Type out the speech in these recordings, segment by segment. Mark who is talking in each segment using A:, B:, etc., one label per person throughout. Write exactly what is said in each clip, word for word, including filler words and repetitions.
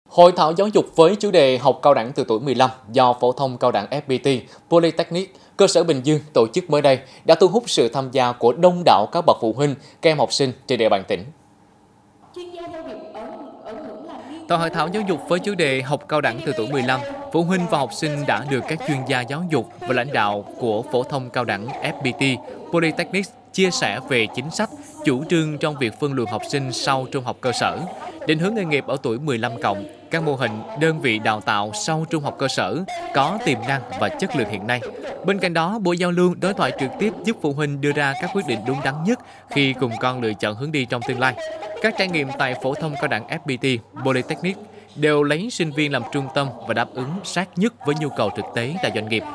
A: Hội thảo giáo dục với chủ đề học cao đẳng từ tuổi mười lăm do Phổ thông Cao đẳng ép pê tê, Polytechnic, cơ sở Bình Dương tổ chức mới đây đã thu hút sự tham gia của đông đảo các bậc phụ huynh, các em học sinh trên địa bàn tỉnh. Tại hội thảo giáo dục với chủ đề học cao đẳng từ tuổi mười lăm, phụ huynh và học sinh đã được các chuyên gia giáo dục và lãnh đạo của Phổ thông Cao đẳng ép pê tê, Polytechnic chia sẻ về chính sách, chủ trương trong việc phân luồng học sinh sau trung học cơ sở, định hướng nghề nghiệp ở tuổi mười lăm cộng, các mô hình, đơn vị đào tạo sau trung học cơ sở có tiềm năng và chất lượng hiện nay. Bên cạnh đó, buổi giao lưu đối thoại trực tiếp giúp phụ huynh đưa ra các quyết định đúng đắn nhất khi cùng con lựa chọn hướng đi trong tương lai. Các trải nghiệm tại Phổ thông Cao đẳng ép pê tê, Polytechnic đều lấy sinh viên làm trung tâm và đáp ứng sát nhất với nhu cầu thực tế tại doanh nghiệp.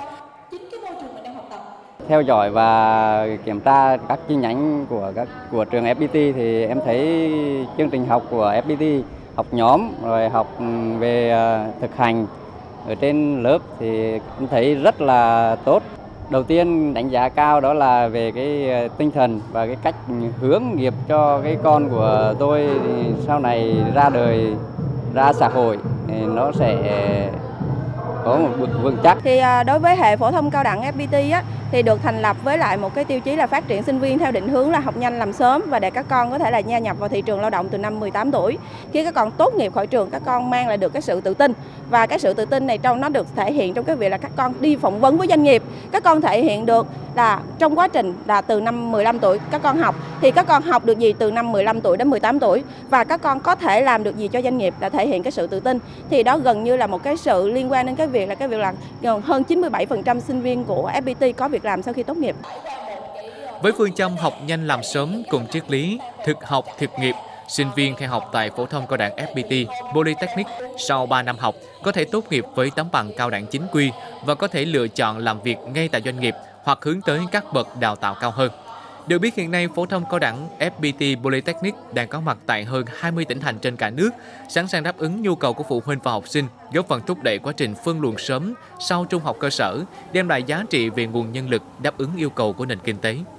B: Theo dõi và kiểm tra các chi nhánh của các của trường ép pê tê thì em thấy chương trình học của ép pê tê, học nhóm rồi học về thực hành ở trên lớp thì em thấy rất là tốt. Đầu tiên đánh giá cao đó là về cái tinh thần và cái cách hướng nghiệp cho cái con của tôi sau này ra đời, ra xã hội thì nó sẽ có một bước vững chắc.
C: Thì đối với hệ phổ thông cao đẳng ép pê tê á, thì được thành lập với lại một cái tiêu chí là phát triển sinh viên theo định hướng là học nhanh làm sớm và để các con có thể là gia nhập vào thị trường lao động từ năm mười tám tuổi. Khi các con tốt nghiệp khỏi trường, các con mang lại được cái sự tự tin và cái sự tự tin này trong nó được thể hiện trong cái việc là các con đi phỏng vấn với doanh nghiệp. Các con thể hiện được là trong quá trình là từ năm mười lăm tuổi các con học thì các con học được gì từ năm mười lăm tuổi đến mười tám tuổi và các con có thể làm được gì cho doanh nghiệp là thể hiện cái sự tự tin. Thì đó gần như là một cái sự liên quan đến cái việc là cái việc là hơn chín mươi bảy phần trăm sinh viên của ép pê tê có việc làm sau khi tốt nghiệp.
A: Với phương châm học nhanh làm sớm cùng triết lý thực học thực nghiệp, sinh viên theo học tại Phổ thông Cao đẳng ép pê tê, Polytechnic sau ba năm học có thể tốt nghiệp với tấm bằng cao đẳng chính quy và có thể lựa chọn làm việc ngay tại doanh nghiệp hoặc hướng tới các bậc đào tạo cao hơn. Được biết hiện nay Phổ thông Cao đẳng ép pê tê Polytechnic đang có mặt tại hơn hai mươi tỉnh thành trên cả nước, sẵn sàng đáp ứng nhu cầu của phụ huynh và học sinh, góp phần thúc đẩy quá trình phân luồng sớm sau trung học cơ sở, đem lại giá trị về nguồn nhân lực đáp ứng yêu cầu của nền kinh tế.